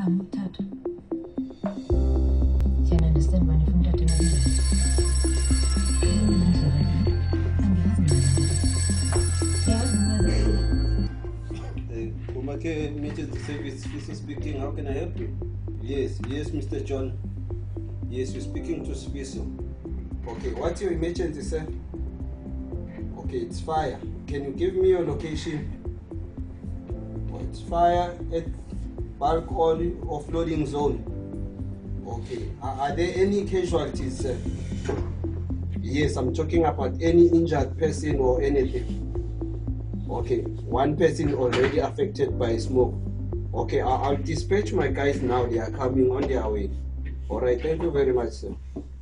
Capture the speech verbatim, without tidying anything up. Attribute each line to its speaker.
Speaker 1: I'm Tata. Can I understand when you're from Tata?
Speaker 2: MpumaCare Emergency Service, Sifiso speaking. How can I help you? Yes, yes, Mister John. Yes, you're speaking to Sifiso. Okay, what's your emergency, sir? Okay, it's fire. Can you give me your location? Oh, it's fire at bulk oil offloading zone. Okay, are, are there any casualties, sir? Yes, I'm talking about any injured person or anything. Okay, one person already affected by smoke. Okay, I'll, I'll dispatch my guys now. They are coming on their way. All right, thank you very much, sir.